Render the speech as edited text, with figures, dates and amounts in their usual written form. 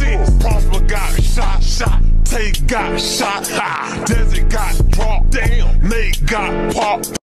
6. Prosper got shot. Tay got shot. Desi got dropped. Damn. Nate got popped.